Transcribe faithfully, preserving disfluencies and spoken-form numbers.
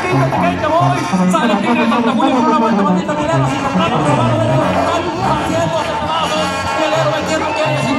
Quito, te caí, te voy. Sale el tigre de Santa Julia con una vuelta, maldita tirada, sin comprarlo, se va a haciendo separados. Y el héroe entiendo que es